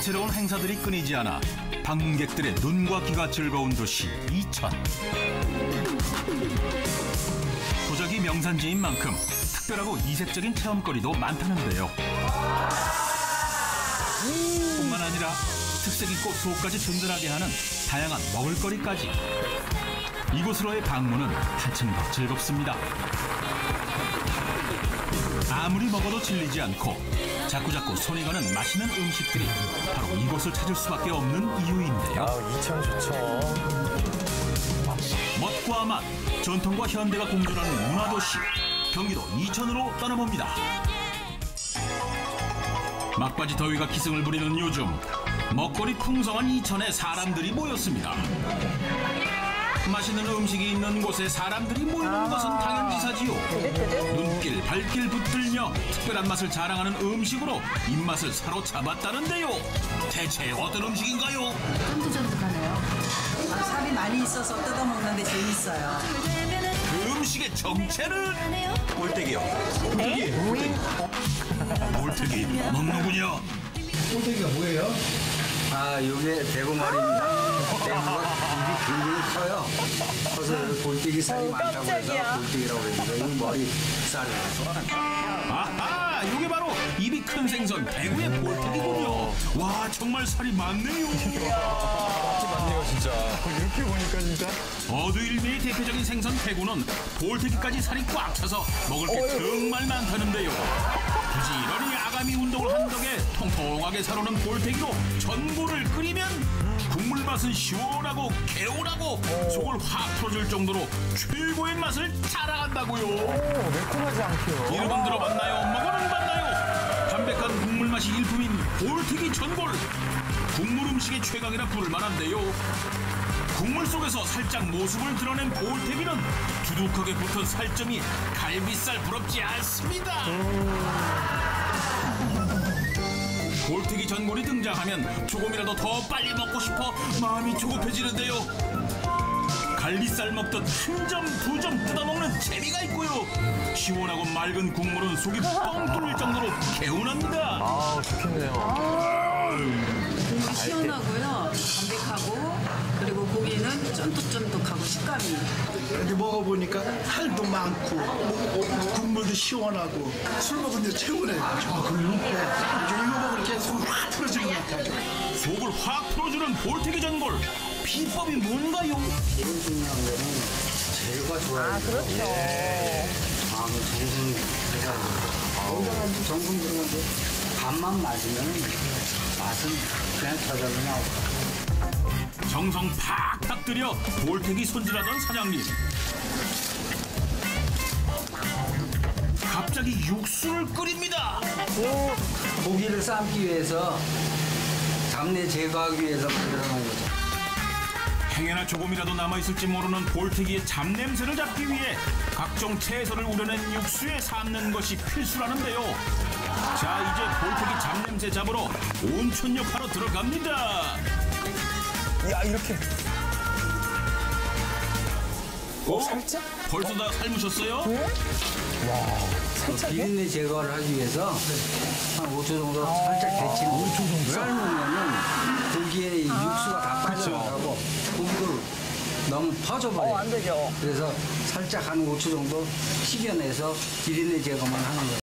다채로운 행사들이 끊이지 않아 방문객들의 눈과 귀가 즐거운 도시 이천. 도자기 명산지인 만큼 특별하고 이색적인 체험거리도 많다는데요. 뿐만 아니라 특색 있고 속까지 든든하게 하는 다양한 먹을거리까지. 이곳으로의 방문은 한층 더 즐겁습니다. 아무리 먹어도 질리지 않고 자꾸자꾸 손이 가는 맛있는 음식들이 바로 이곳을 찾을 수밖에 없는 이유인데요. 이천 좋죠. 멋과 맛, 전통과 현대가 공존하는 문화도시 경기도 이천으로 떠나봅니다. 막바지 더위가 기승을 부리는 요즘 먹거리 풍성한 이천에 사람들이 모였습니다. 맛있는 음식이 있는 곳에 사람들이 모이는 것은 당연지사지요. 눈길 발길 붙들며 특별한 맛을 자랑하는 음식으로 입맛을 사로잡았다는데요. 대체 어떤 음식인가요? 쫀득쫀득하네요. 살이 많이 있어서 뜯어먹는데 재밌어요. 그 음식의 정체는? 꼴대기요. 볼태기 먹는군요. 꼴대기가 뭐예요? 요게 대구말입니다. 대구가 입이 굉장히 커요. 커서 볼때기 살이 많다고 해서 볼때기라고 그랬는데 이 머리 살이라서. 아하, 이게 바로 입이 큰 생선 대구의 볼태기군요. 와, 정말 살이 많네요. 맞네요, 진짜. 이렇게 보니까 진짜. 어두일미의 대표적인 생선 대구는 볼태기까지 살이 꽉 차서 먹을 게 정말 많다는데요. 부지런히 아가미 운동을 한 덕에 통통하게 살아오는 볼태기로 전골을 끓이면 국물 맛은 시원하고 개운하고 속을 확 풀어줄 정도로 최고의 맛을 자랑한다고요. 매콤하지 않게요. 이름은 들어봤나요? 먹어는 봤나요? 담백한 국물 맛이 일품인 볼태기 전골. 국물 음식의 최강이라 부를 만한데요. 국물 속에서 살짝 모습을 드러낸 볼태기는 두둑하게 붙은 살점이 갈비살 부럽지 않습니다. 볼태기 전골이 등장하면 조금이라도 더 빨리 먹고 싶어 마음이 조급해지는데요. 갈비살 먹듯 한 점 두 점 뜯어먹는 재미가 있고요. 시원하고 맑은 국물은 속이 뻥 뚫릴 정도로 개운합니다. 좋겠네요. 국물 시원하고요. 담백하고 그리고 고기는 쫀득쫀득하고 식감이. 이렇게 먹어보니까 살도 많고 국물도 시원하고 술 먹은 데 최고네요. 그래요? 네. 이거 먹으니까 속을 확 풀어지는 것 같아요. 속을 확 풀어주는 볼태기 전골. 비법이 뭔가요? 제일 중요한 거는 재료가 좋아야 돼요. 그렇죠. 정성 들어가고. 정성 들어가는데 밥만 맞으면 맛은 그냥 저절로 나오고. 정성 팍팍 들여 볼태기 손질하던 사장님. 갑자기 육수를 끓입니다. 고기를 삶기 위해서 잡내 제거하기 위해서 만들어놓은 거죠. 행여나 조금이라도 남아있을지 모르는 볼태기의 잡냄새를 잡기 위해 각종 채소를 우려낸 육수에 삶는 것이 필수라는데요. 자, 이제 볼태기 잡냄새 잡으러 온천역하러 들어갑니다. 야, 이렇게. 살짝? 벌써 다 삶으셨어요? 비린내 제거를 하기 위해서 한 5초 정도 살짝 데치는 5초 정도 삶으면은 고기에 이 육수가 다 빠져나가고 고기도 너무 퍼져버려요. 안 되죠. 그래서 살짝 한 5초 정도 식혀내서 비린내 제거만 하는 거예요.